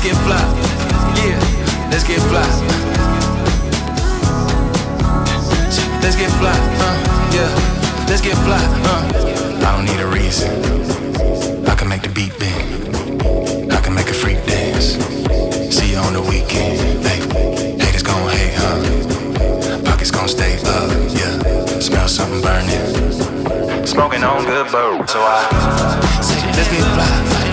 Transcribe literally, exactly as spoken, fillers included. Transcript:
get fly. Yeah, let's get fly. Let's get fly, uh, yeah. Let's get fly, uh. I don't need a reason. I can make the beat bend. I can make a freak dance. See you on the weekend. Hey, haters gon' hate, huh? Pockets gon' stay up, yeah. Smell something burning. Smoking on good bird, so I say, let's get fly.